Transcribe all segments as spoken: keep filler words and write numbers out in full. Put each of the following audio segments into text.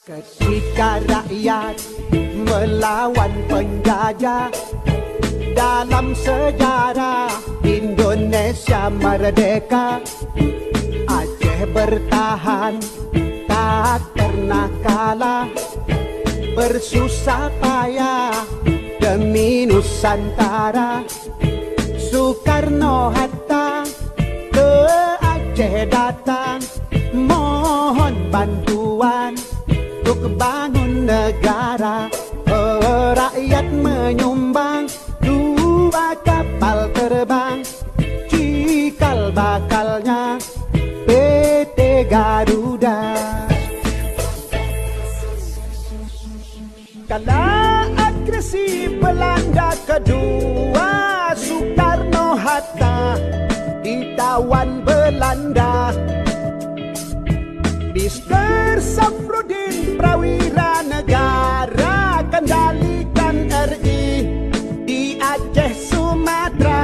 Ketika rakyat melawan penjajah, dalam sejarah Indonesia merdeka, Aceh bertahan tak pernah kalah, bersusah payah demi Nusantara. Soekarno-Hatta ke Aceh datang, mohon bantuan untuk bangun negara. Oh, rakyat menyumbang dua kapal terbang, cikal bakalnya P T Garuda. Kala agresi Belanda kedua, Soekarno-Hatta ditawan Belanda. Mister Safrudin Prawira negara kendalikan R I di Aceh Sumatera.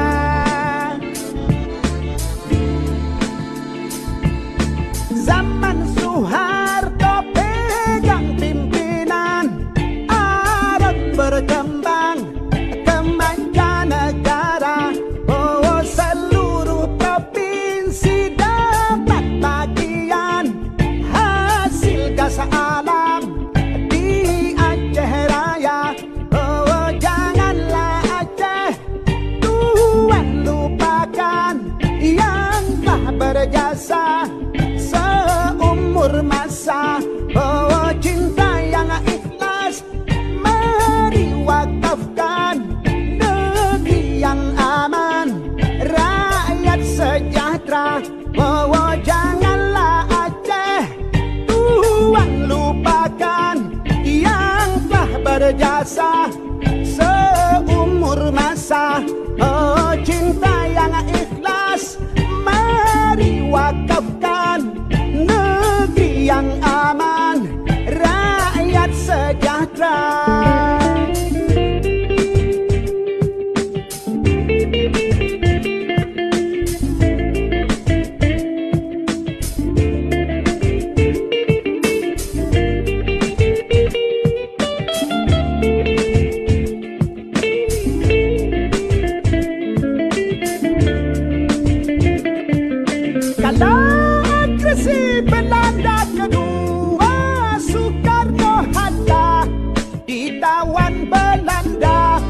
Zaman Soeharto pegang pimpinan, Arab berkembang ke mancanegara. Oh, seluruh provinsi dapat bagian hasil gas alam di Aceh Raya. Oh, janganlah Aceh tuan lupakan yang telah berjasa seumur masa. Oh, cinta yang ikhlas mari wakafkan negeri yang aman, rakyat sejahtera. Oh, janganlah Aceh tuan lupakan yang telah berjasa seumur masa. Oh, cinta yang ikhlas mari wakafkan negeri yang aman, rakyat sejahtera. Kala agresi Belanda kedua, Soekarno-Hatta ditawan Belanda.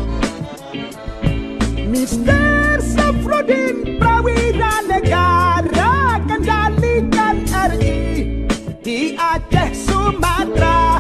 Mister Safrudin Prawira negara kendalikan R I di Aceh Sumatera.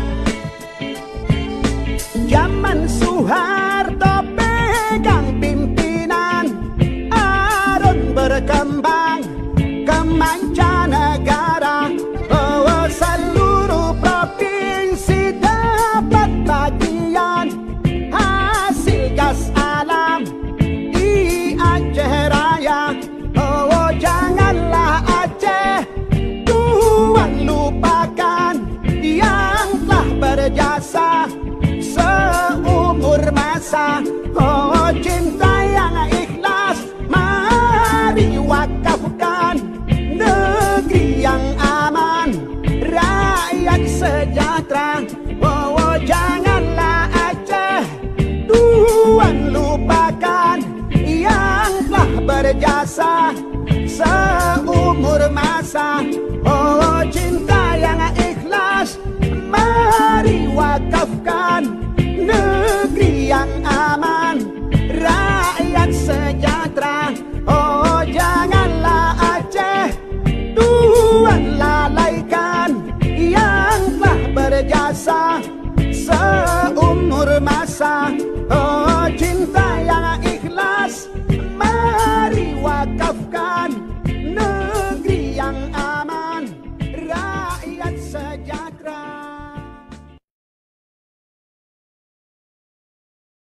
Zaman Soeharto pegang pimpinan, Arun berkembang ke mancanegara. Oh, seluruh provinsi dapat bagian hasil gas alam di Aceh Raya. Oh, janganlah Aceh tuan lupakan yang telah berjasa seumur masa. Oh, cinta yang ikhlas mari wakafkan negeri yang aman, rakyat sejahtera. Oh, janganlah Aceh tuan lupakan yang telah berjasa seumur masa. Oh, cinta yang ikhlas mari wakafkan negeri yang aman, rakyat sejahtera. Oh, janganlah Aceh tuan lalaikan yang telah berjasa seumur masa. Oh,